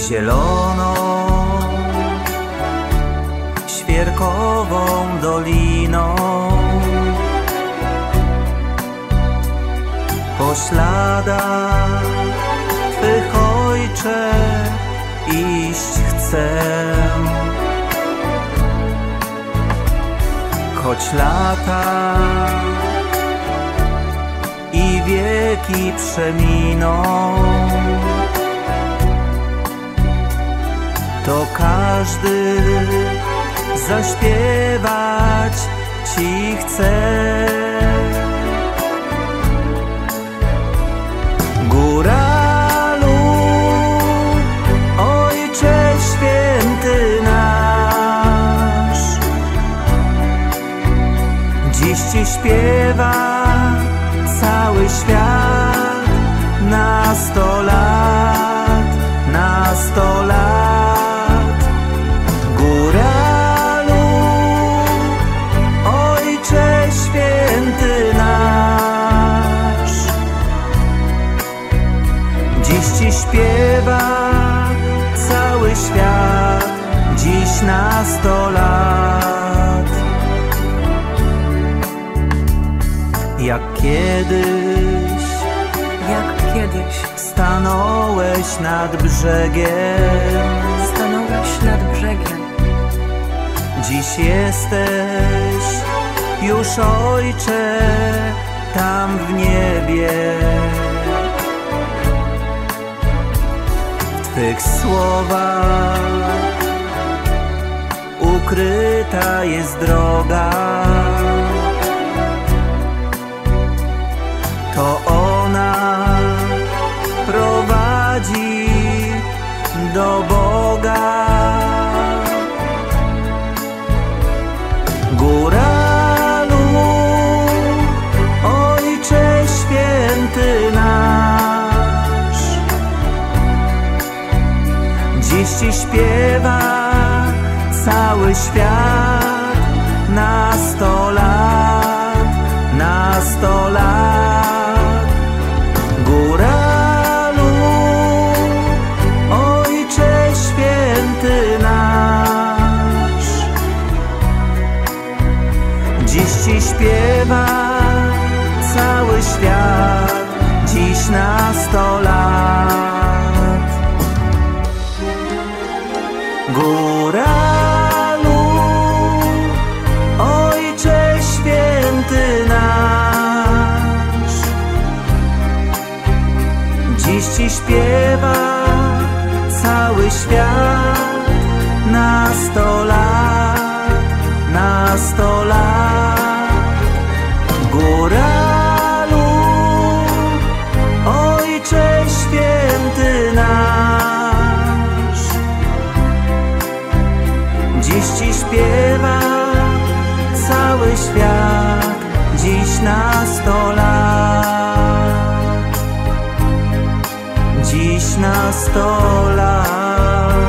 zieloną, świerkową doliną. Po śladach Twych, Ojcze, iść chcę. Choć lata i wieki przeminą, to każdy zaśpiewać Ci chce. Góralu, Ojcze święty nasz, dziś Ci śpiewa cały świat na 100 lat, na 100 lat. Góralu, Ojcze święty nasz, dziś Ci śpiewa cały świat, dziś na 100 lat. Jak kiedyś stanąłeś nad brzegiem, dziś jesteś już, Ojcze, tam w niebie. W Twych słowach ukryta jest droga, to ona prowadzi do Boga. Góralu, Ojcze święty nasz, dziś Ci śpiewa cały świat na 100 lat, na 100 lat. Góralu, Ojcze święty nasz, dziś Ci śpiewa cały świat, dziś na 100 lat. Góralu, Ojcze święty nasz, dziś Ci śpiewa cały świat na 100 lat, na 100 lat. Góralu, Ojcze święty nasz, dziś Ci śpiewa cały świat, dziś na 100 lat, dziś na 100 lat.